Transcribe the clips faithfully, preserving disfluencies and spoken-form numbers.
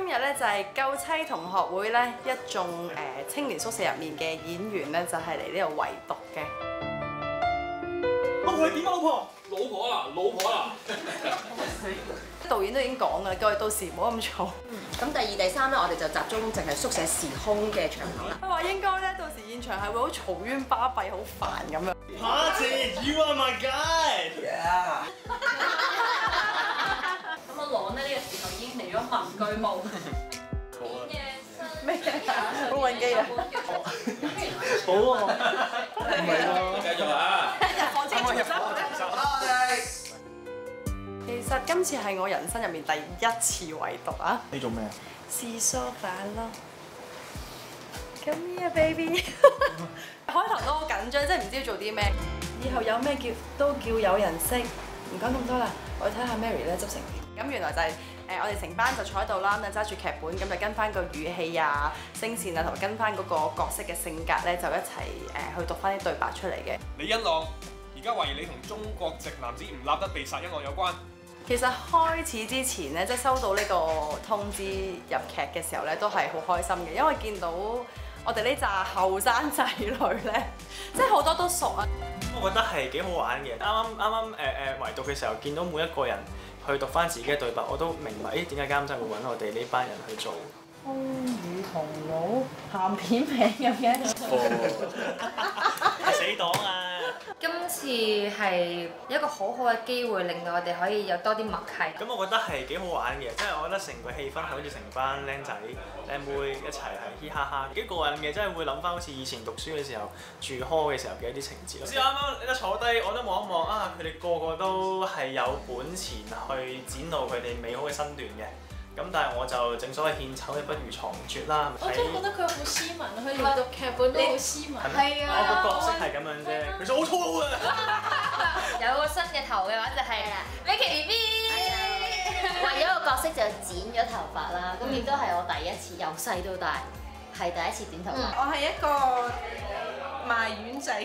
日咧就係救妻同學會咧一眾誒青年宿舍入面嘅演員咧，就係嚟呢度圍讀嘅。 我同你點啊，老婆？ 老婆啦，老婆啦。 導演都已經講㗎，叫我哋到時唔好咁嘈。 咁第二、第三咧，我哋就集中淨係宿舍時空嘅場口啦。 佢話應該咧到時現場係會好嘈冤巴閉，好煩咁樣。 Party, you are my guide. Yeah. 咁阿朗咧呢個時候已經嚟咗文具部。 好啊。 咩？好揾機啊！ 好喎。唔係咯。 繼續啊！ 放清楚心。其實今次係我人生入面第一次圍讀啊！ 你做咩啊？ 試梳化咯。Come here, baby。開頭都好緊張，即係唔知要做啲咩。以後有咩叫都叫有人識。唔講咁多啦，我睇下 Mary 咧執成點。咁原來就係、是、誒、呃、我哋成班就坐喺度啦，咁就揸住劇本，咁就跟翻個語氣啊、聲線啊，同埋跟翻嗰個角色嘅性格咧，就一齊誒、呃、去讀翻啲對白出嚟嘅。 李欣朗，而家懷疑你同中國籍男子吳立德被殺一案有關。 其實開始之前咧，即係收到呢個通知入劇嘅時候咧，都係好開心嘅，因為見到我哋呢紮後生仔女咧，即係好多都熟啊。 我覺得係幾好玩嘅。啱啱啱啱誒誒圍讀嘅時候，見到每一個人去讀翻自己嘅對白，我都明白，誒點解監製會揾我哋呢班人去做。 風雨同老鹹片名咁嘅。 死黨啊！ 今次係一個好好嘅機會，令到我哋可以有多啲默契。 咁我覺得係幾好玩嘅，即係我覺得成個氣氛係好似成班僆仔僆妹一齊係嘻哈哈，幾過癮嘅，真係會諗翻好似以前讀書嘅時候住 hall 嘅時候嘅一啲情節。先啱啱一坐低，我都望一望啊，佢哋個個都係有本錢去展露佢哋美好嘅身段嘅。咁但係我就正所謂獻醜不如藏拙啦。 我真係覺得佢好斯文，佢連讀劇本都好斯文。係啊， 我個角色係咁樣啫，其實好粗魯啊！ 有個新嘅頭嘅話就係 Vicky B B。 為咗個角色就剪咗頭髮啦，咁亦都係我第一次由細到大係第一次剪頭髮。 我係一個賣丸仔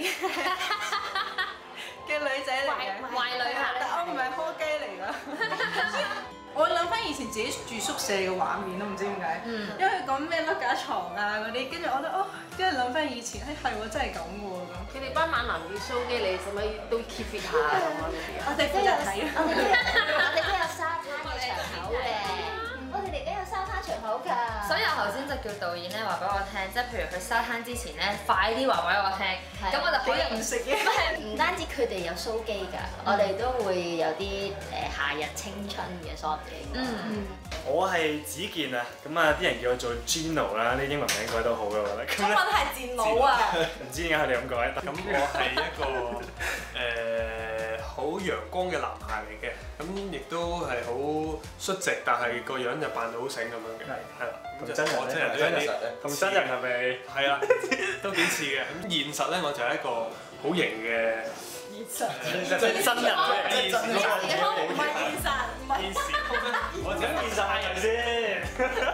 嘅女仔嚟嘅， 壞女孩， 但我唔係柯基嚟㗎。我諗翻以前自己住宿舍嘅畫面都唔知點解，因為講咩碌架床啊嗰啲，跟住我覺得哦，跟住諗翻以前，誒係喎真係咁嘅喎咁。 佢哋班猛男要 show 機，你使唔使都 keep fit 下咁啊？ 我哋負責睇啊！ 我哋我哋都有沙灘嘅場口嘅，我哋嚟緊有沙灘場口㗎。 所以我頭先就叫導演咧話俾我聽，即係譬如去沙灘之前咧，快啲話俾我聽，咁我就可以唔食嘢。 唔單止佢哋有 show 機㗎，我哋都會有啲誒夏日青春嘅 shot 嘅。 嗯。 我係子健啊，咁啊啲人叫我做 Gino 啦，呢英文名改都好嘅，我覺得。 中文係賤佬啊！ 唔知點解佢哋咁改。 咁我係一個誒好陽光嘅男孩嚟嘅，咁亦都係好率直，但係個樣就扮到好醒咁樣嘅。係啦， 同真人我真人都有啲同真人係咪？ 係啊，都幾似嘅。咁現實咧，我就係一個好型嘅。 真人嚟嘅， 唔係現實，唔係現時我想現實係咪先？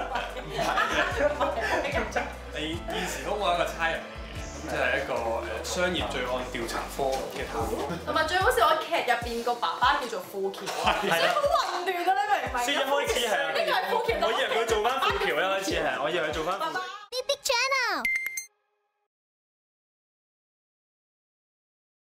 你現時都我係一個差人嚟嘅，咁就係一個誒商業罪案調查科嘅探員。 同埋最好笑，我劇入邊個爸爸叫做富橋啊，所以好混